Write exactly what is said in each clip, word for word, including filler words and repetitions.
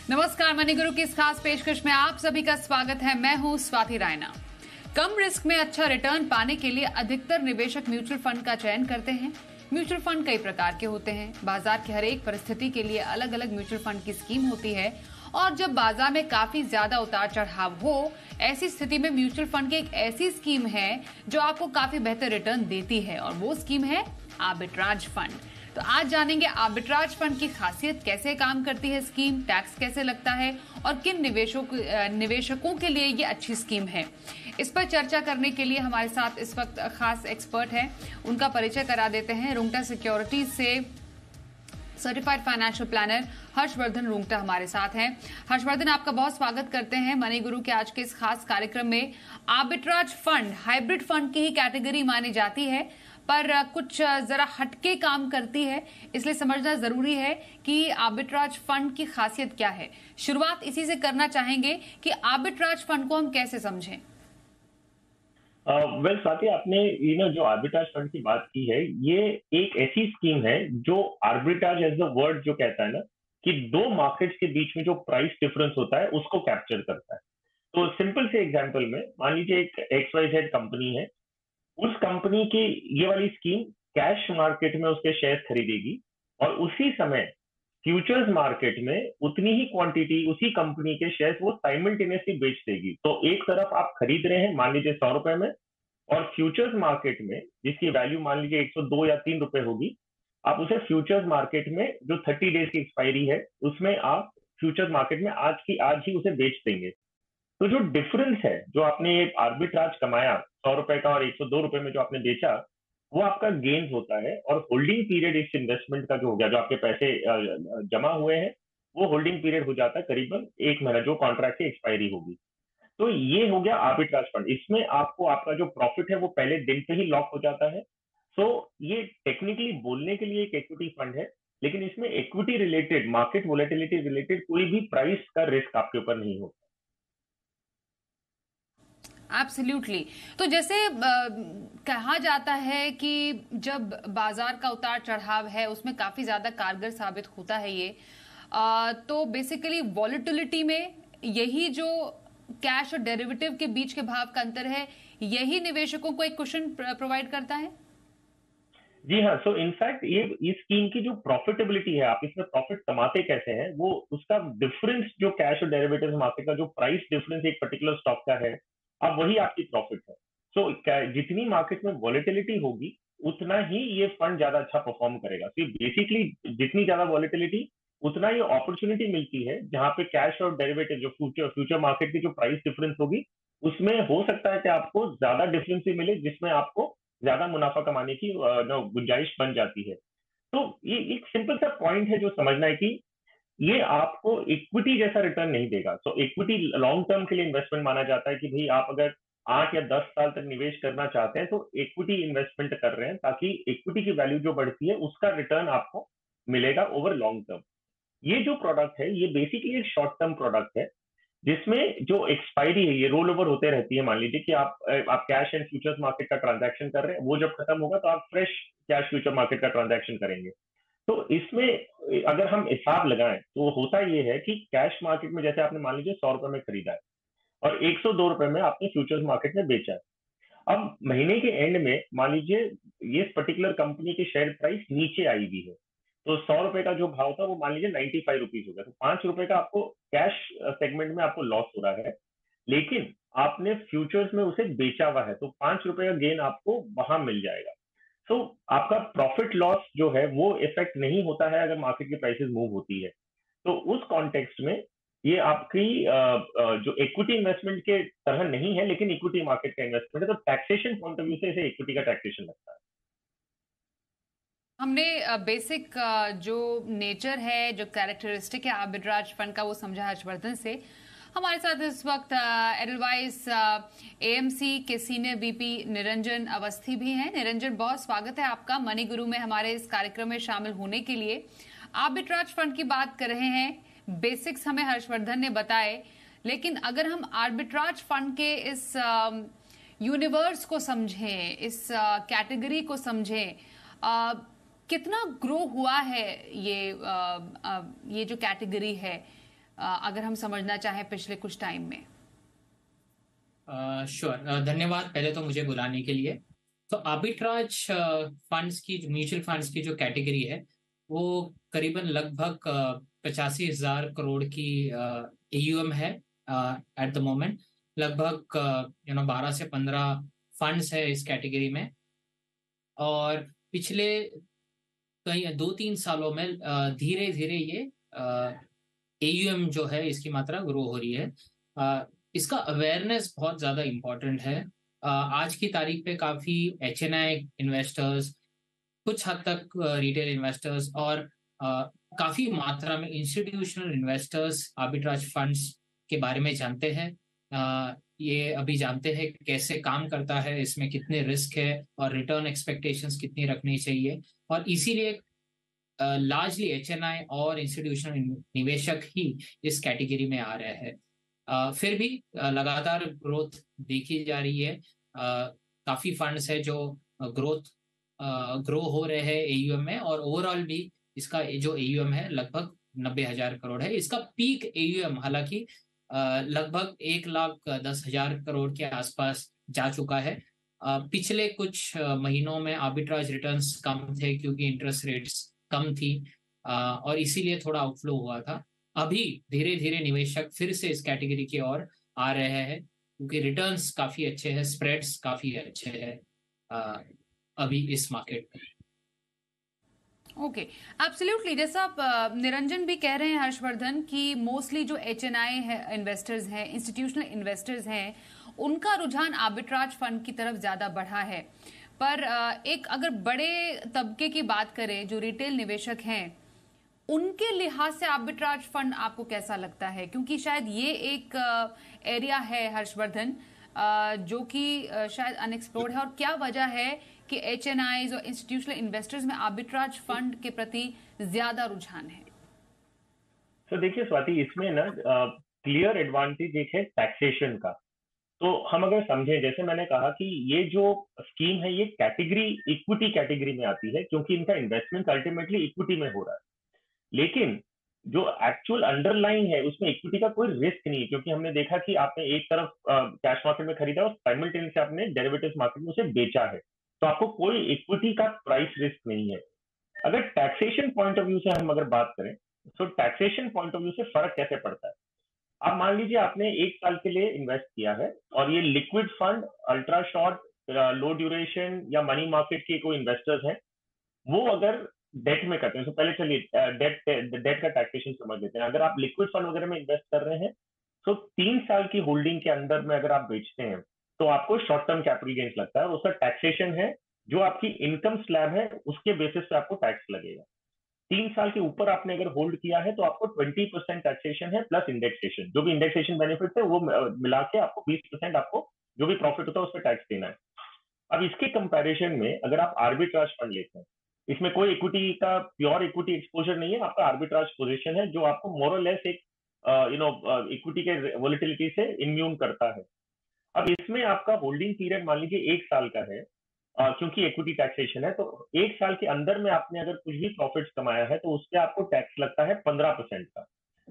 नमस्कार, मनी गुरु की इस खास पेशकश में आप सभी का स्वागत है। मैं हूं स्वाति रायना। कम रिस्क में अच्छा रिटर्न पाने के लिए अधिकतर निवेशक म्यूचुअल फंड का चयन करते हैं। म्यूचुअल फंड कई प्रकार के होते हैं। बाजार की हर एक परिस्थिति के लिए अलग अलग म्यूचुअल फंड की स्कीम होती है और जब बाजार में काफी ज्यादा उतार चढ़ाव हो, ऐसी स्थिति में म्यूचुअल फंड की एक ऐसी स्कीम है जो आपको काफी बेहतर रिटर्न देती है और वो स्कीम है आर्बिट्राज फंड। तो आज जानेंगे आर्बिट्राज फंड की खासियत, कैसे काम करती है स्कीम, टैक्स कैसे लगता है और किन निवेशों निवेशकों के लिए ये अच्छी स्कीम है। इस पर चर्चा करने के लिए हमारे साथ इस वक्त खास एक्सपर्ट हैं, उनका परिचय करा देते हैं। रुंगटा सिक्योरिटीज से certified financial planner Harshvardhan Rungta हमारे साथ हैं। हर्षवर्धन, आपका बहुत स्वागत करते हैं मनी गुरु के आज के इस खास कार्यक्रम में। आर्बिट्राज फंड हाइब्रिड फंड की ही कैटेगरी मानी जाती है, पर कुछ जरा हटके काम करती है, इसलिए समझना जरूरी है कि आर्बिट्राज फंड की खासियत क्या है। शुरुआत इसी से करना चाहेंगे कि आर्बिट्राज फंड को हम कैसे समझें। वेल uh, स्वाति, आपने ये ना जो आर्बिट्राज फंड की बात की है, ये एक ऐसी स्कीम है जो आर्बिट्राज एज द वर्ड जो कहता है ना कि दो मार्केट्स के बीच में जो प्राइस डिफरेंस होता है उसको कैप्चर करता है। तो सिंपल से एग्जांपल में मान लीजिए एक एक्स वाई जेड कंपनी है, उस कंपनी की ये वाली स्कीम कैश मार्केट में उसके शेयर खरीदेगी और उसी समय फ्यूचर्स मार्केट में उतनी ही क्वांटिटी उसी कंपनी के शेयर्स वो साइमल्टेनियसली बेच देगी। तो एक तरफ आप खरीद रहे हैं मान लीजिए सौ रुपए में, और फ्यूचर्स मार्केट में जिसकी वैल्यू मान लीजिए एक सौ दो या तीन रुपए होगी, आप उसे फ्यूचर्स मार्केट में जो थर्टी डेज की एक्सपायरी है उसमें आप फ्यूचर्स मार्केट में आज की आज ही उसे बेच देंगे। तो जो डिफरेंस है, जो आपने आर्बिट्राज कमाया सौ रुपए का और एक सौ दो रुपए में जो आपने बेचा, वो आपका गेन्स होता है। और होल्डिंग पीरियड इस इन्वेस्टमेंट का जो हो गया, जो आपके पैसे जमा हुए हैं, वो होल्डिंग पीरियड हो जाता है करीबन एक महीना, जो कॉन्ट्रैक्ट की एक्सपायरी होगी। तो ये हो गया आर्बिट्राज फंड। इसमें आपको आपका जो प्रॉफिट है वो पहले दिन पे ही लॉक हो जाता है। सो ये टेक्निकली बोलने के लिए एक इक्विटी फंड है, लेकिन इसमें equity related, market volatility related कोई भी प्राइस का रिस्क आपके ऊपर नहीं होता। एब्सोल्युटली। तो जैसे आ, कहा जाता है कि जब बाजार का उतार चढ़ाव है उसमें काफी ज्यादा कारगर साबित होता है ये, आ, तो बेसिकली वॉलेटिलिटी में यही जो कैश और डेरिवेटिव के बीच के भाव का अंतर है, यही निवेशकों को एक कुशन प्रोवाइड करता है। जी हाँ, सो इनफैक्ट ये इस स्कीम की जो प्रॉफिटेबिलिटी है, आप इसमें प्रॉफिट कमाते कैसे हैं, वो उसका डिफरेंस जो कैश और डेरिवेटिव मार्केट का जो प्राइस डिफरेंस एक पर्टिकुलर स्टॉक का है, अब वही आपकी प्रॉफिट है। सो so, जितनी मार्केट में वॉलेटिलिटी होगी उतना ही ये फंड ज्यादा अच्छा परफॉर्म करेगा। तो बेसिकली जितनी ज्यादा वॉलेटिलिटी उतना ये अपॉर्चुनिटी मिलती है, जहां पे कैश और डेरिवेटिव जो फ्यूचर फ्यूचर मार्केट की जो प्राइस डिफरेंस होगी उसमें हो सकता है कि आपको ज्यादा डिफरेंस भी मिले, जिसमें आपको ज्यादा मुनाफा कमाने की गुंजाइश बन जाती है। तो ये एक सिंपल सा पॉइंट है जो समझना है कि ये आपको इक्विटी जैसा रिटर्न नहीं देगा। तो इक्विटी लॉन्ग टर्म के लिए इन्वेस्टमेंट माना जाता है कि भाई आप अगर आठ या दस साल तक निवेश करना चाहते हैं तो इक्विटी इन्वेस्टमेंट कर रहे हैं, ताकि इक्विटी की वैल्यू जो बढ़ती है उसका रिटर्न आपको मिलेगा ओवर लॉन्ग टर्म। ये जो प्रोडक्ट है ये बेसिकली एक शॉर्ट टर्म प्रोडक्ट है, जिसमें जो एक्सपायरी है ये रोल ओवर होते रहती है। मान लीजिए कि आप आप कैश एंड फ्यूचर्स मार्केट का ट्रांजैक्शन कर रहे हैं, वो जब खत्म होगा तो आप फ्रेश कैश फ्यूचर मार्केट का ट्रांजैक्शन करेंगे। तो इसमें अगर हम हिसाब लगाएं तो होता ये है कि कैश मार्केट में जैसे आपने मान लीजिए सौ रुपए में खरीदा है और एक सौ दो रुपए में आपने फ्यूचर्स मार्केट में बेचा है। अब महीने के एंड में मान लीजिए ये पर्टिकुलर कंपनी की शेयर प्राइस नीचे आई भी है, तो सौ रुपए का जो भाव था वो मान लीजिए नाइन्टी फाइव रुपीज हो गया, तो पांच रुपए का आपको कैश सेगमेंट में आपको लॉस हो रहा है। लेकिन आपने फ्यूचर्स में उसे बेचा हुआ है तो पांच रुपए का गेन आपको वहां मिल जाएगा। तो so, आपका प्रॉफिट लॉस जो है वो इफेक्ट नहीं होता है अगर मार्केट की प्राइसेस मूव होती है। तो उस कॉन्टेक्स्ट में ये आपकी जो इक्विटी इन्वेस्टमेंट के तरह नहीं है, लेकिन इक्विटी मार्केट का इन्वेस्टमेंट है। तो टैक्सेशन पॉइंट ऑफ व्यू से इसे इक्विटी का टैक्सेशन लगता है। हमने बेसिक जो नेचर है, जो कैरेक्टरिस्टिक है आर्बिट्राज फंड का, वो समझा हर्षवर्धन से। हमारे साथ इस वक्त एडवाइस एएमसी के सीनियर बीपी निरंजन अवस्थी भी हैं। निरंजन, बहुत स्वागत है आपका मनी गुरु में हमारे इस कार्यक्रम में शामिल होने के लिए। आर्बिट्राज फंड की बात कर रहे हैं, बेसिक्स हमें हर्षवर्धन ने बताए, लेकिन अगर हम आर्बिट्राज फंड के इस यूनिवर्स को समझें, इस कैटेगरी को समझें, आ, कितना ग्रो हुआ है ये आ, आ, ये जो कैटेगरी है, अगर हम समझना चाहें पिछले कुछ टाइम में? Sure uh, sure. uh, धन्यवाद पहले तो मुझे बुलाने के लिए। तो आर्बिट्राज फंड्स की, म्यूचुअल फंड्स की जो कैटेगरी है वो करीबन लगभग पचासी हजार करोड़ की एयूएम है एट द मोमेंट। लगभग यू नो बारह से पंद्रह फंड्स है इस कैटेगरी में, और पिछले कई दो तीन सालों में धीरे धीरे ये एयूएम जो है इसकी मात्रा ग्रो हो रही है। uh, इसका अवेयरनेस बहुत ज़्यादा इम्पोर्टेंट है। आज की तारीख पे काफ़ी एच एन आई इन्वेस्टर्स, कुछ हद तक रिटेल इन्वेस्टर्स और काफ़ी मात्रा में इंस्टीट्यूशनल इन्वेस्टर्स आर्बिट्राज फंड्स के बारे में जानते हैं। ये अभी जानते हैं कैसे काम करता है, इसमें कितने रिस्क है और रिटर्न एक्सपेक्टेशंस कितनी रखनी चाहिए, और इसीलिए लार्जली एच एन आई और इंस्टीट्यूशनल निवेशक ही इस कैटेगरी में आ रहे हैं। Uh, फिर भी uh, लगातार ग्रोथ देखी जा रही है। uh, काफी फंड्स है जो ग्रोथ ग्रो हो रहे हैं एयूएम में, और ओवरऑल भी इसका जो एयूएम है लगभग नब्बे हजार करोड़ है। इसका पीक एयूएम हालांकि uh, लगभग एक लाख दस हजार करोड़ के आसपास जा चुका है। uh, पिछले कुछ महीनों में आर्बिट्राज रिटर्न्स कम थे क्योंकि इंटरेस्ट रेट्स कम थी, uh, और इसीलिए थोड़ा आउटफ्लो हुआ था। अभी धीरे धीरे निवेशक फिर से इस कैटेगरी की ओर आ रहे हैं क्योंकि रिटर्न्स काफी अच्छे हैं, स्प्रेड्स काफी अच्छे हैं अभी इस मार्केट में। Okay, absolutely. जैसा आप निरंजन भी कह रहे हैं हर्षवर्धन कि मोस्टली जो एच एन आई है इन्वेस्टर्स हैं, इंस्टीट्यूशनल इन्वेस्टर्स हैं, उनका रुझान आर्बिट्राज फंड की तरफ ज्यादा बढ़ा है। पर एक अगर बड़े तबके की बात करें जो रिटेल निवेशक हैं, उनके लिहाज से आर्बिट्राज फंड आपको कैसा लगता है? क्योंकि शायद ये एक एरिया है हर्षवर्धन जो कि शायद अनएक्सप्लोर्ड है, और क्या वजह है कि एच एन आईज और इंस्टीट्यूशनल इन्वेस्टर्स में आर्बिट्राज फंड के प्रति ज्यादा रुझान है? तो so, देखिए स्वाति, इसमें ना क्लियर एडवांटेज एक है टैक्सेशन का। तो हम अगर समझें, जैसे मैंने कहा कि ये जो स्कीम है ये कैटेगरी इक्विटी कैटेगरी में आती है क्योंकि इनका इन्वेस्टमेंट अल्टीमेटली इक्विटी में हो रहा है, लेकिन जो एक्चुअल अंडरलाइन है उसमें इक्विटी का कोई रिस्क नहीं है, क्योंकि हमने देखा कि आपने एक तरफ कैश मार्केट में खरीदा और साइमल्टेनियसली आपने डेरिवेटिव्स मार्केट में उसे बेचा है, तो आपको कोई इक्विटी का प्राइस रिस्क नहीं है। अगर टैक्सेशन पॉइंट ऑफ व्यू से हम अगर बात करें तो टैक्सेशन पॉइंट ऑफ व्यू से फर्क कैसे पड़ता है? आप मान लीजिए आपने एक साल के लिए इन्वेस्ट किया है और ये liquid fund, ultra short, low duration या मनी मार्केट के कोई इन्वेस्टर्स हैं, वो अगर डेट में करते हैं, तो पहले चलिए डेट डेट का टैक्सेशन समझ लेते हैं। अगर आप लिक्विड फंड वगैरह में इन्वेस्ट कर रहे हैं तो तीन साल की होल्डिंग के अंदर में अगर आप बेचते हैं तो आपको शॉर्ट टर्म कैपिटल गेन्स लगता है, और उसका टैक्सेशन है जो आपकी इनकम स्लैब है उसके बेसिस पे आपको टैक्स लगेगा। तीन साल के ऊपर आपने अगर होल्ड किया है तो आपको ट्वेंटी परसेंट टैक्सेशन है प्लस इंडेक्सेशन, जो भी इंडेक्सेशन बेनिफिट है वो मिला के आपको बीस परसेंट आपको जो भी प्रॉफिट होता है उस पर टैक्स देना है। अब इसके कंपैरिजन में अगर आप आर्बिट्राज फंड लेते हैं, इसमें कोई इक्विटी का प्योर इक्विटी एक्सपोजर नहीं है, आपका आर्बिट्राज पोजीशन है जो आपको मोर और लेस एक यू नो इक्विटी के वोलेटिलिटी से इम्यून करता है। अब इसमें आपका होल्डिंग पीरियड मान लीजिए एक साल का है, uh, क्योंकि इक्विटी टैक्सेशन है, तो एक साल के अंदर में आपने अगर कुछ भी प्रॉफिट्स कमाया है तो उस पर आपको टैक्स लगता है पंद्रह परसेंट का।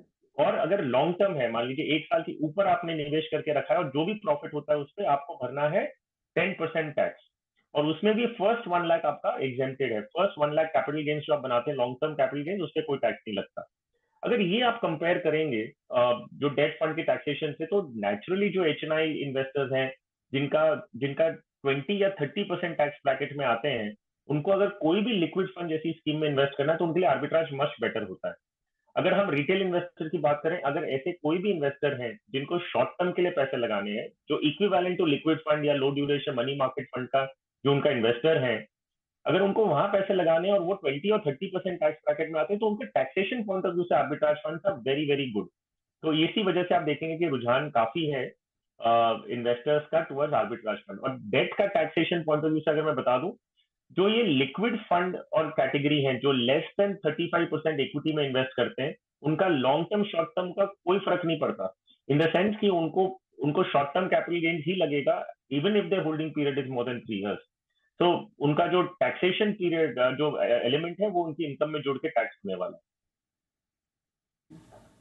और अगर लॉन्ग टर्म है, मान लीजिए एक साल के ऊपर आपने निवेश करके रखा है और जो भी प्रॉफिट होता है उस पर आपको भरना है टेन परसेंट टैक्स, और उसमें भी फर्स्ट वन लाख आपका एग्जेम्प्टेड है। First one lakh capital gains जो आप बनाते हैं, लॉन्ग टर्म कैपिटल गेन्स, उस पर कोई टैक्स नहीं लगता। अगर ये आप कंपेयर करेंगे जो डेट फंड के टैक्सेशन से, तो नेचुरली जो एच एन आई इन्वेस्टर्स हैं जिनका जिनका ट्वेंटी या थर्टी परसेंट टैक्स ब्रैकेट में आते हैं, उनको अगर कोई भी लिक्विड फंड जैसी स्कीम में इन्वेस्ट करना है तो उनके लिए आर्बिट्राज मच बेटर होता है। अगर हम रिटेल इन्वेस्टर की बात करें, अगर ऐसे कोई भी इन्वेस्टर हैं जिनको शॉर्ट टर्म के लिए पैसे लगाने हैं, जो इक्विवेलेंट टू लिक्विड फंड या low duration money market fund का जो उनका इन्वेस्टर है, अगर उनको वहां पैसे लगाने और वो ट्वेंटी और थर्टी परसेंट टैक्स ब्रैकेट में आते हैं तो उनके टैक्सेशन पॉइंट ऑफ व्यू से arbitrage fund are very very good. तो इसी वजह से आप देखेंगे कि रुझान काफी है इन्वेस्टर्स uh, का टुवर्ड्स आर्बिट्राज फंड। और डेट का टैक्सेशन पॉइंट ऑफ व्यू से अगर मैं बता दूं, जो ये लिक्विड फंड और कैटेगरी है जो less than thirty five percent equity में इन्वेस्ट करते हैं, उनका लॉन्ग टर्म शॉर्ट टर्म का कोई फर्क नहीं पड़ता, इन द सेंस कि उनको उनको शॉर्ट टर्म कैपिटल गेन्स ही लगेगा even if their holding period is more than three years. तो उनका जो टैक्सेशन पीरियड जो एलिमेंट है वो उनकी इनकम में जोड़ के टैक्स होने वाला है।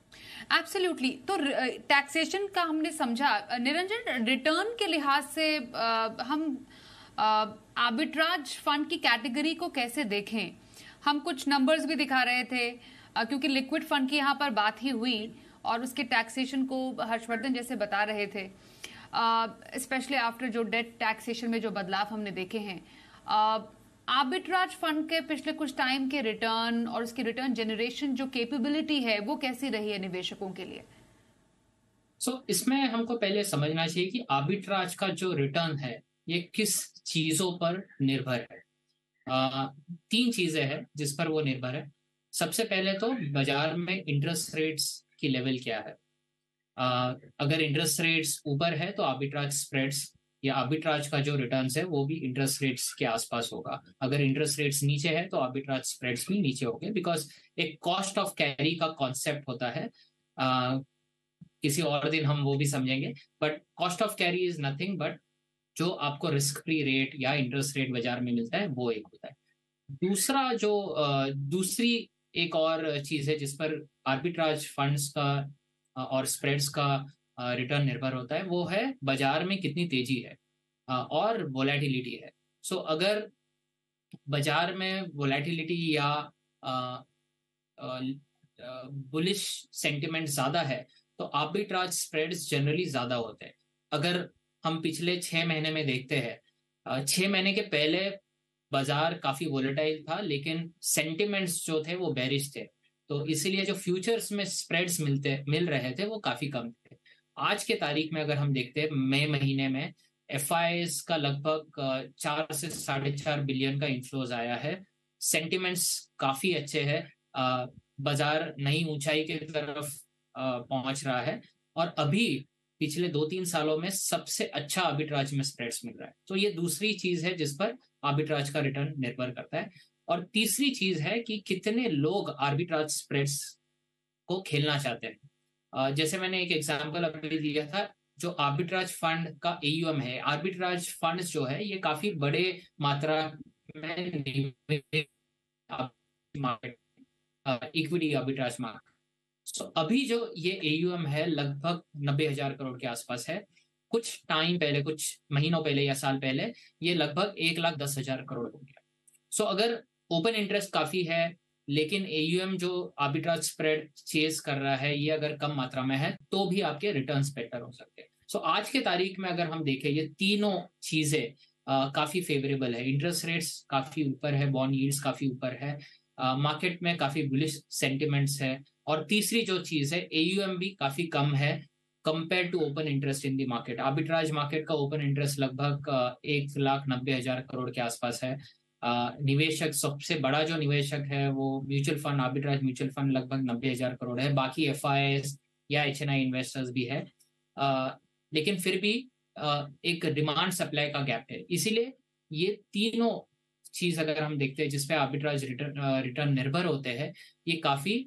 एब्सोल्युटली। तो टैक्सेशन का हमने समझा। निरंजन, रिटर्न के लिहाज से आ, हम आर्बिट्राज फंड की कैटेगरी को कैसे देखें? हम कुछ नंबर्स भी दिखा रहे थे, आ, क्योंकि लिक्विड फंड की यहाँ पर बात ही हुई और उसके टैक्सेशन को हर्षवर्धन जैसे बता रहे थे, स्पेशली आफ्टर जो डेट टैक्सेशन में जो बदलाव हमने देखे हैं। आर्बिट्राज फंड के पिछले कुछ टाइम के रिटर्न और उसकी रिटर्न जनरेशन जो कैपेबिलिटी है वो कैसी रही है निवेशकों के लिए? सो so, इसमें हमको पहले समझना चाहिए कि आर्बिट्राज का जो रिटर्न है ये किस चीजों पर निर्भर है। आ, तीन चीजें हैं जिस पर वो निर्भर है। सबसे पहले तो बाजार में इंटरेस्ट रेट्स की लेवल क्या है। आ, अगर इंटरेस्ट रेट्स ऊपर है तो आर्बिट्राज स्प्रेड्स या आर्बिट्राज का जो रिटर्न्स है वो भी इंटरेस्ट रेट्स के आसपास होगा। अगर इंटरेस्ट रेट्स नीचे है तो आर्बिट्राज स्प्रेड्स भी नीचे होंगे, बिकॉज एक कॉस्ट ऑफ कैरी का कॉन्सेप्ट होता है। आ, किसी और दिन हम वो भी समझेंगे, but cost of carry is nothing but जो आपको रिस्क फ्री रेट या इंटरेस्ट रेट बाजार में मिलता है वो एक होता है। दूसरा जो आ, दूसरी एक और चीज है जिस पर आर्बिट्राज फंड्स का और स्प्रेड्स का रिटर्न निर्भर होता है वो है बाजार में कितनी तेजी है और वोलेटिलिटी है। सो so, अगर बाजार में वोलेटिलिटी या बुलिश सेंटिमेंट ज्यादा है तो आर्बिट्राज स्प्रेड्स जनरली ज्यादा होते हैं। अगर हम पिछले छह महीने में देखते हैं, छह महीने के पहले बाजार काफी वोलेटाइल था लेकिन सेंटिमेंट्स जो थे वो बेरिश थे, तो इसीलिए जो फ्यूचर्स में स्प्रेड्स मिलते मिल रहे थे वो काफी कम थे। आज के तारीख में अगर हम देखते हैं मई महीने में एफ आई एस का लगभग चार से साढ़े चार बिलियन का इन्फ्लोज आया है। सेंटिमेंट्स काफी अच्छे हैं, बाजार नई ऊंचाई की तरफ पहुंच रहा है और अभी पिछले दो तीन सालों में सबसे अच्छा आर्बिट्राज में स्प्रेड्स मिल रहा है। तो ये दूसरी चीज है जिस पर आर्बिट्राज का रिटर्न निर्भर करता है। और तीसरी चीज है कि कितने लोग आर्बिट्राज स्प्रेड्स को खेलना चाहते हैं। जैसे मैंने एक एग्जांपल अभी दिया था, जो आर्बिट्राज फंड का ए यू एम है, आर्बिट्राज फंड जो है ये काफी बड़े मात्रा में इक्विटी आर्बिट्राज मार्केट। तो अभी जो ये ए यू एम है लगभग नब्बे हजार करोड़ के आसपास है। कुछ टाइम पहले, कुछ महीनों पहले या साल पहले ये लगभग एक लाख दस हजार करोड़ हो गया। सो so, अगर ओपन इंटरेस्ट काफी है लेकिन ए यू एम जो आर्बिट्राज स्प्रेड चेज कर रहा है ये अगर कम मात्रा में है तो भी आपके रिटर्न्स बेटर हो सकते हैं। सो so, आज के तारीख में अगर हम देखें ये तीनों चीजें काफी फेवरेबल है। इंटरेस्ट रेट्स काफी ऊपर है, बॉन्ड यील्ड्स काफी ऊपर है, मार्केट में काफी बुलिश सेंटिमेंट्स है और तीसरी जो चीज है ए यू एम भी काफी कम है compare to open interest in the market. Arbitrage market का ओपन इंटरेस्ट लगभग एक लाख नब्बे हजार करोड़ के आसपास है। Uh, निवेशक सबसे बड़ा जो निवेशक है वो mutual fund, arbitrage mutual fund लगभग नब्बे हजार करोड़ है। बाकी एफ आई एस या एच एन आई इन्वेस्टर्स भी है, uh, लेकिन फिर भी uh, एक डिमांड सप्लाई का गैप है। इसीलिए ये तीनों चीज अगर हम देखते हैं जिसपे आर्बिट्राज रिटर्न रिटर्न निर्भर होते हैं ये काफी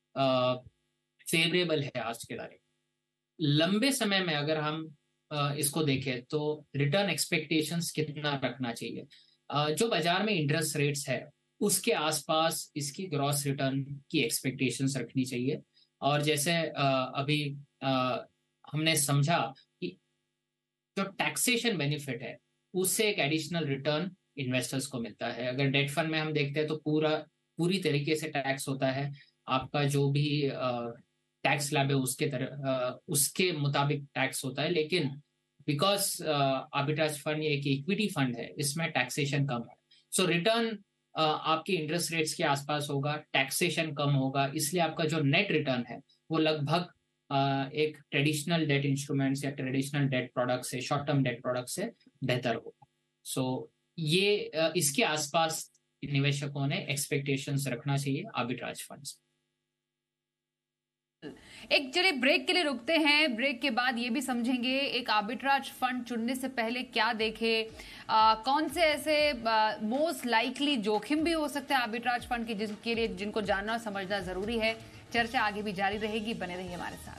फेवरेबल uh, है आज के तारीख। लंबे समय में अगर हम uh, इसको देखें तो रिटर्न एक्सपेक्टेशंस कितना रखना चाहिए। Uh, जो बाजार में इंटरेस्ट रेट्स है उसके आसपास इसकी ग्रॉस रिटर्न की एक्सपेक्टेशंस रखनी चाहिए। और जैसे uh, अभी uh, हमने समझा कि जो टैक्सेशन बेनिफिट है उससे एक एडिशनल रिटर्न इन्वेस्टर्स को मिलता है। अगर डेट फंड में हम देखते हैं तो पूरा पूरी तरीके से टैक्स होता है, आपका जो भी टैक्स स्लैब है उसके तरह uh, उसके मुताबिक टैक्स होता है। लेकिन बिकॉज आर्बिट्राज फंड एक इक्विटी फंड है इसमें टैक्सेशन कम है। सो रिटर्न uh, आपके इंटरेस्ट रेट्स के आसपास होगा, टैक्सेशन कम होगा, इसलिए आपका जो नेट रिटर्न है वो लगभग uh, एक ट्रेडिशनल डेट इंस्ट्रूमेंट्स या ट्रेडिशनल डेट प्रोडक्ट से, शॉर्ट टर्म डेट प्रोडक्ट से बेहतर होगा। सो so, ये uh, इसके आसपास निवेशकों ने एक्सपेक्टेशंस रखना चाहिए आर्बिट्राज फंड्स। एक जरे ब्रेक के लिए रुकते हैं, ब्रेक के बाद ये भी समझेंगे एक आर्बिट्राज फंड चुनने से पहले क्या देखे, आ, कौन से ऐसे मोस्ट लाइकली जोखिम भी हो सकते हैं आर्बिट्राज फंड के जिनके लिए जिनको जानना और समझना जरूरी है। चर्चा आगे भी जारी रहेगी, बने रहिए हमारे साथ।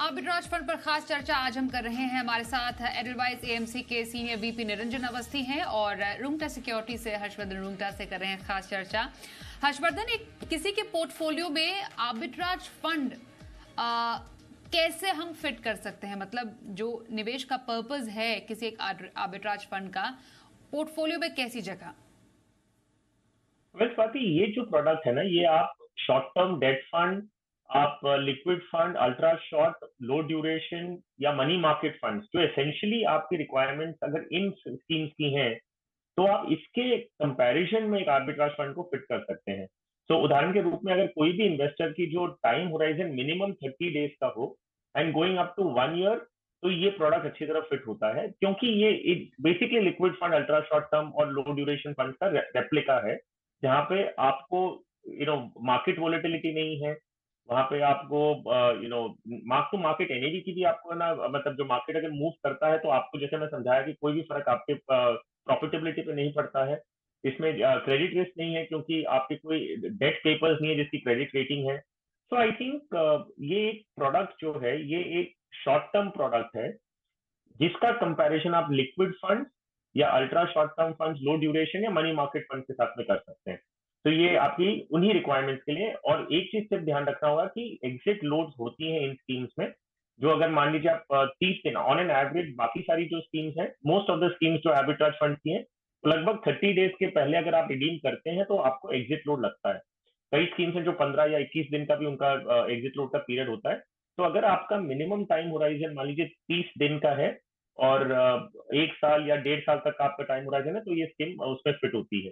आर्बिट्राज फंड पर खास चर्चा आज हम कर रहे हैं। हमारे साथ एडलवाइस एएमसी के सीनियर वीपी निरंजन अवस्थी हैं और रूंगटा सिक्योरिटी से हर्षवर्धन रूंगटा से कर रहे हैं खास चर्चा। हर्षवर्धन, एक किसी के पोर्टफोलियो में आर्बिट्राज फंड आ, कैसे हम फिट कर सकते हैं? मतलब जो निवेश का पर्पस है किसी एक आर्बिट्राज फंड का, पोर्टफोलियो में कैसी जगह? वेल स्वाति, ये जो प्रोडक्ट है ना, ये आप शॉर्ट टर्म डेट फंड, आप liquid fund, ultra short, low duration या मनी मार्केट फंड, जो एसेंशियली आपकी रिक्वायरमेंट्स अगर इन स्कीम्स की हैं, तो आप इसके कंपैरिजन में एक आर्बिट्राज फंड को फिट कर सकते हैं। तो so, उदाहरण के रूप में अगर कोई भी इन्वेस्टर की जो time horizon minimum thirty days का हो and going up to one year, तो ये प्रोडक्ट अच्छी तरह फिट होता है, क्योंकि ये basically liquid fund, ultra short term और लो ड्यूरेशन फंड का रेप्लिका है, जहाँ पे आपको यू नो मार्केट वोलेटिलिटी नहीं है, वहां पे आपको you know mark to market NAV की भी आपको ना, मतलब जो मार्केट अगर मूव करता है तो आपको, जैसे मैं समझाया कि कोई भी फर्क आपके प्रॉफिटेबिलिटी पे नहीं पड़ता है। इसमें क्रेडिट रिस्क नहीं है, क्योंकि आपके कोई डेट पेपर्स नहीं है जिसकी क्रेडिट रेटिंग है। सो आई थिंक ये एक प्रोडक्ट जो है, ये एक शॉर्ट टर्म प्रोडक्ट है, जिसका कंपैरिजन आप लिक्विड फंड या ultra short term fund, low duration या मनी मार्केट फंड के साथ में कर सकते हैं। तो ये आपकी उन्हीं रिक्वायरमेंट्स के लिए। और एक चीज से ध्यान रखना होगा कि एग्जिट लोड्स होती हैं इन स्कीम्स में, जो अगर मान लीजिए आप तीस दिन ऑन एन एवरेज, बाकी सारी जो स्कीम्स हैं, मोस्ट ऑफ द स्कीम्स जो आर्बिट्राज फंड की हैं, तो लगभग थर्टी डेज के पहले अगर आप रिडीम करते हैं तो आपको एग्जिट लोड लगता है। कई स्कीम्स हैं जो पंद्रह या इक्कीस दिन का भी उनका एग्जिट लोड का पीरियड होता है। तो अगर आपका मिनिमम टाइम होराइजन मान लीजिए तीस दिन का है और एक साल या डेढ़ साल तक का आपका टाइम होराइजन है, तो ये स्कीम उसमें फिट होती है।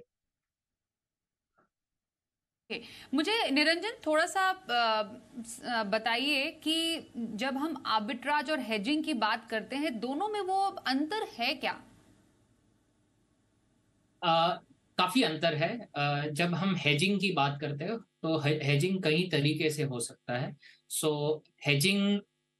Okay. मुझे निरंजन थोड़ा सा बताइए कि जब हम आर्बिट्राज और हेजिंग की बात करते हैं, दोनों में वो अंतर है क्या? आ, काफी अंतर है। आ, जब हम हेजिंग की बात करते हैं तो हेजिंग कई तरीके से हो सकता है। सो हेजिंग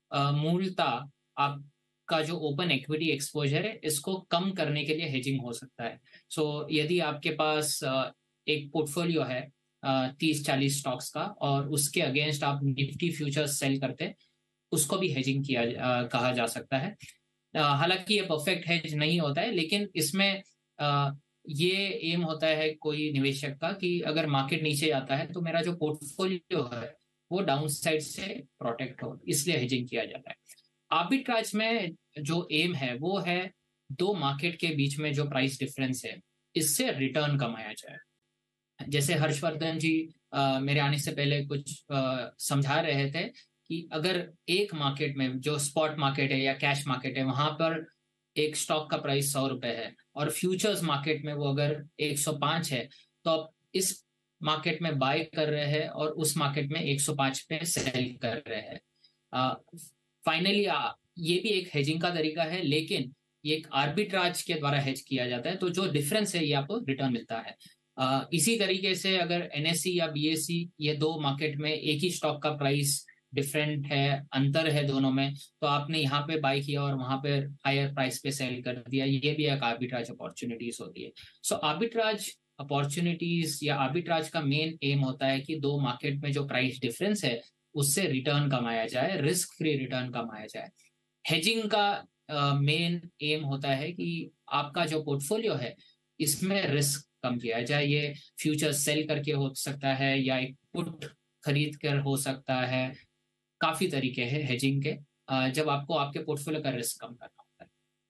मूलतः आपका जो ओपन इक्विटी एक्सपोजर है, इसको कम करने के लिए हेजिंग हो सकता है। सो so, यदि आपके पास आ, एक पोर्टफोलियो है तीस चालीस स्टॉक्स का और उसके अगेंस्ट आप निफ्टी फ्यूचर्स सेल करते, उसको भी हेजिंग किया आ, कहा जा सकता है। हालांकि ये परफेक्ट हेज नहीं होता है, लेकिन इसमें आ, ये एम होता है कोई निवेशक का कि अगर मार्केट नीचे जाता है तो मेरा जो पोर्टफोलियो है वो डाउन साइड से प्रोटेक्ट हो, इसलिए हेजिंग किया जाता है। आर्बिट्राज में जो एम है वो है दो मार्केट के बीच में जो प्राइस डिफरेंस है, इससे रिटर्न कमाया जाए। जैसे हर्षवर्धन जी आ, मेरे आने से पहले कुछ आ, समझा रहे थे कि अगर एक मार्केट में जो स्पॉट मार्केट है या कैश मार्केट है, वहां पर एक स्टॉक का प्राइस सौ रुपए है और फ्यूचर्स मार्केट में वो अगर एक सौ पांच है, तो आप इस मार्केट में बाय कर रहे हैं और उस मार्केट में एक सौ पांच पे सेल कर रहे हैं। फाइनली ये भी एक हेजिंग का तरीका है, लेकिन ये एक आर्बिट्राज के द्वारा हेज किया जाता है, तो जो डिफरेंस है ये आपको रिटर्न मिलता है। Uh, इसी तरीके से अगर एनएससी या बीएससी, ये दो मार्केट में एक ही स्टॉक का प्राइस डिफरेंट है, अंतर है दोनों में, तो आपने यहाँ पे बाय किया और वहां पे हायर प्राइस पे सेल कर दिया, ये भी एक आर्बिट्राज अपॉर्चुनिटीज होती है। सो आर्बिट्राज अपॉर्चुनिटीज या आर्बिट्राज का मेन एम होता है कि दो मार्केट में जो प्राइस डिफरेंस है उससे रिटर्न कमाया जाए, रिस्क फ्री रिटर्न कमाया जाए। हेजिंग का मेन uh, एम होता है कि आपका जो पोर्टफोलियो है इसमें रिस्क कम किया जाए। ये फ्यूचर सेल करके हो सकता है या एक पुट खरीद कर हो सकता है। काफी तरीके हैं हेजिंग के, जब आपको आपके पोर्टफोलियो का रिस्क कम करना होता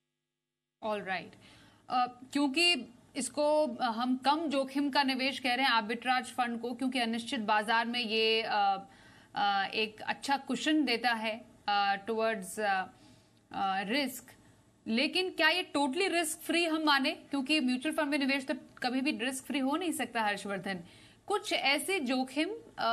है। All right right. क्योंकि इसको हम कम जोखिम का निवेश कह रहे हैं आर्बिट्राज फंड को, क्योंकि अनिश्चित बाजार में ये आ, आ, एक अच्छा कुशन देता है टुवर्ड्स रिस्क। लेकिन क्या ये टोटली रिस्क फ्री हम माने? क्योंकि म्यूचुअल फंड में निवेश तो कभी भी रिस्क फ्री हो नहीं सकता। हर्षवर्धन, कुछ ऐसे जोखिम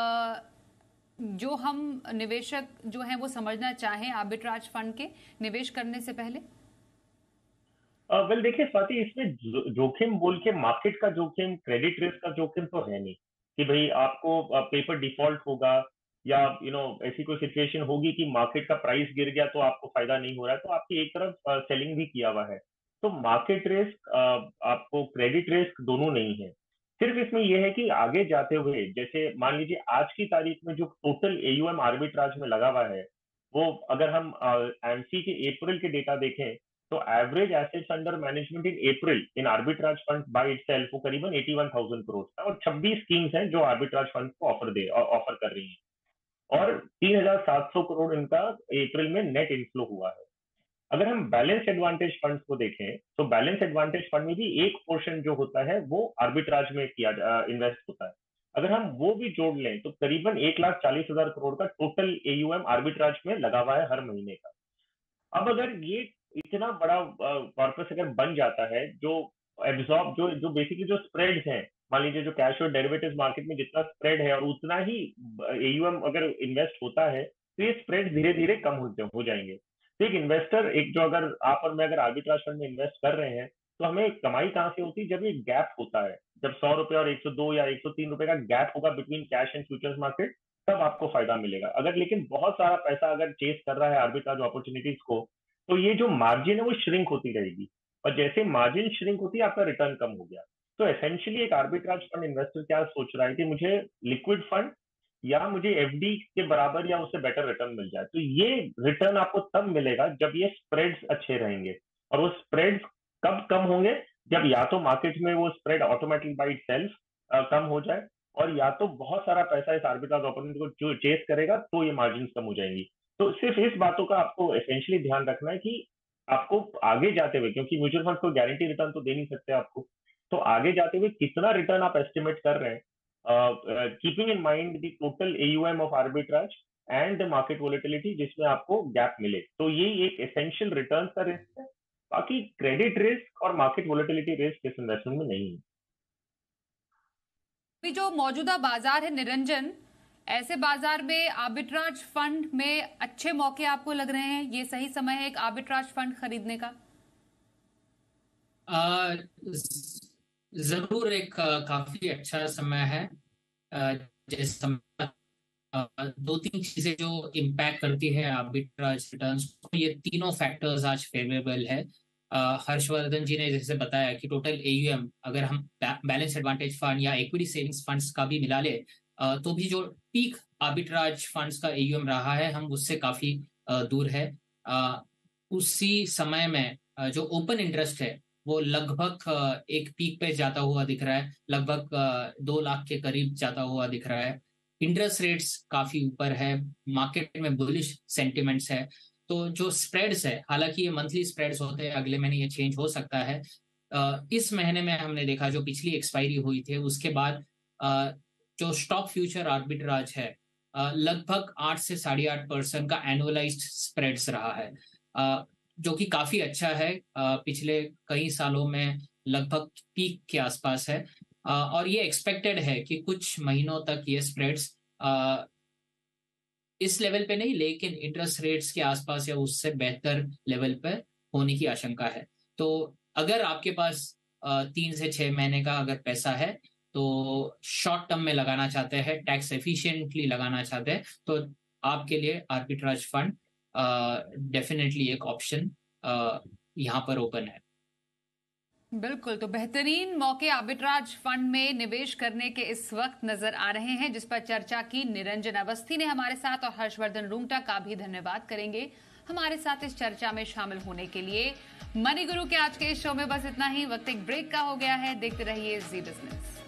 जो हम निवेशक जो हैं वो समझना चाहें आर्बिट्राज फंड के निवेश करने से पहले? वेल uh, देखिए स्वाति, इसमें जो, जोखिम बोल के मार्केट का जोखिम, क्रेडिट रिस्क का जोखिम तो है नहीं कि भाई आपको पेपर डिफॉल्ट होगा या यू नो ऐसी कोई सिचुएशन होगी कि मार्केट का प्राइस गिर गया तो आपको फायदा नहीं हो रहा है, तो आपकी एक तरफ सेलिंग भी किया हुआ है। तो मार्केट रिस्क, आपको क्रेडिट रिस्क दोनों नहीं है। सिर्फ इसमें यह है कि आगे जाते हुए, जैसे मान लीजिए आज की तारीख में जो टोटल एयूएम आर्बिट्राज में लगा हुआ है, वो अगर हम एमसी के अप्रैल के डेटा देखें तो average assets under management in April in arbitrage fund by itself वो करीबन इक्यासी हज़ार करोड़ था, और छब्बीस स्कीम्स हैं जो आर्बिट्राज फंड को ऑफर दे ऑफर कर रही हैं, और तीन हज़ार सात सौ करोड़ इनका अप्रैल में नेट इनफ्लो हुआ है। अगर हम बैलेंस एडवांटेज फंड को देखें तो बैलेंस एडवांटेज फंड में भी एक पोर्शन जो होता है वो आर्बिट्राज में किया इन्वेस्ट होता है। अगर हम वो भी जोड़ लें तो करीबन एक लाख चालीस हजार करोड़ का टोटल एयूएम आर्बिट्राज में लगा हुआ है हर महीने का। अब अगर ये इतना बड़ा कॉर्पस अगर बन जाता है जो एब्जॉर्ब जो जो बेसिकली जो स्प्रेड्स हैं, मान लीजिए जो कैश और डेरिवेटिव्स मार्केट में जितना स्प्रेड है और उतना ही एयूएम अगर इन्वेस्ट होता है तो ये स्प्रेड धीरे धीरे कम हो जाएंगे। तो एक इन्वेस्टर, एक जो अगर आप और मैं अगर आर्बिट्राज फंड में इन्वेस्ट कर रहे हैं तो हमें कमाई कहाँ से होती है? जब ये गैप होता है, जब सौ रुपए और एक सौ दो या एक सौ तीन रुपए का गैप होगा between cash and futures market, तब आपको फायदा मिलेगा। अगर लेकिन बहुत सारा पैसा अगर चेस कर रहा है आर्बिट्राज अपॉर्चुनिटीज को, तो ये जो मार्जिन है वो श्रिंक होती रहेगी, और जैसे मार्जिन श्रिंक होती है आपका रिटर्न कम हो गया। तो एसेंशियली एक आर्बिट्राज फंड इन्वेस्टर क्या सोच रहा है कि मुझे लिक्विड फंड या मुझे एफडी के बराबर या उससे बेटर रिटर्न मिल जाए। तो ये रिटर्न आपको तब मिलेगा जब ये स्प्रेड्स अच्छे रहेंगे, और वो स्प्रेड्स कब कम होंगे? जब या तो मार्केट में वो स्प्रेड ऑटोमेटिक बाय इटसेल्फ कम हो जाए, और या तो बहुत सारा पैसा इस आर्बिट्राज अपॉर्चुनिटी को जो चेस करेगा तो ये मार्जिन कम हो जाएंगी। तो सिर्फ इस बातों का आपको एसेंशियली ध्यान रखना है कि आपको आगे जाते हुए, क्योंकि म्यूचुअल फंड को गारंटी रिटर्न तो दे नहीं सकते आपको, तो आगे जाते हुए कितना रिटर्न आप एस्टिमेट कर रहे हैं, keeping in mind the total AUM of arbitrage and the market volatility जिसमें आपको गैप मिले। तो ये एक एसेंशियल रिटर्न का रिस्क है, बाकी क्रेडिट रिस्क और मार्केट वोलेटिलिटी रिस्क इस इन्वेस्टमेंट में नहीं है। अभी जो मौजूदा बाजार है निरंजन, ऐसे बाजार में आर्बिट्राज फंड में अच्छे मौके आपको लग रहे हैं? ये सही समय है एक आर्बिट्राज फंड खरीदने का? आ, जरूर एक काफी अच्छा समय है। जैसे समय दो तीन चीजें जो इम्पैक्ट करती है आर्बिट्राज रिटर्न्स को, ये तीनों फैक्टर्स आज फेवरेबल है। हर्षवर्धन जी ने जैसे बताया कि टोटल एयूएम अगर हम बैलेंस एडवांटेज फंड या इक्विटी सेविंग्स फंड्स का भी मिला ले तो भी जो पीक आर्बिट्राज फंड्स का एयूएम रहा है हम उससे काफी दूर है। उसी समय में जो ओपन इंटरेस्ट है वो लगभग एक पीक पे जाता हुआ दिख रहा है, लगभग दो लाख के करीब जाता हुआ दिख रहा है। इंटरेस्ट रेट्स काफी ऊपर है, मार्केट में बुलिश सेंटिमेंट्स है। तो जो स्प्रेड्स है, हालांकि ये मंथली स्प्रेड्स होते हैं, अगले महीने ये चेंज हो सकता है। इस महीने में हमने देखा जो पिछली एक्सपायरी हुई थी उसके बाद जो स्टॉक फ्यूचर आर्बिट्राज है लगभग आठ से साढ़े आठ परसेंट का एनुअलाइज्ड स्प्रेड्स रहा है, जो कि काफी अच्छा है। पिछले कई सालों में लगभग पीक के आसपास है, और ये एक्सपेक्टेड है कि कुछ महीनों तक ये स्प्रेड्स इस लेवल पे नहीं लेकिन इंटरेस्ट रेट्स के आसपास या उससे बेहतर लेवल पर होने की आशंका है। तो अगर आपके पास तीन से छह महीने का अगर पैसा है तो शॉर्ट टर्म में लगाना चाहते हैं, टैक्स एफिशिएंटली लगाना चाहते हैं, तो आपके लिए आर्बिट्राज फंड डेफिनेटली एक ऑप्शन यहाँ पर ओपन है। बिल्कुल, तो बेहतरीन मौके आर्बिट्राज फंड में निवेश करने के इस वक्त नजर आ रहे हैं, जिस पर चर्चा की निरंजन अवस्थी ने हमारे साथ, और हर्षवर्धन रूंगटा का भी धन्यवाद करेंगे हमारे साथ इस चर्चा में शामिल होने के लिए। मनी गुरु के आज के इस शो में बस इतना ही। वक्त एक ब्रेक का हो गया है, देखते रहिए जी बिजनेस।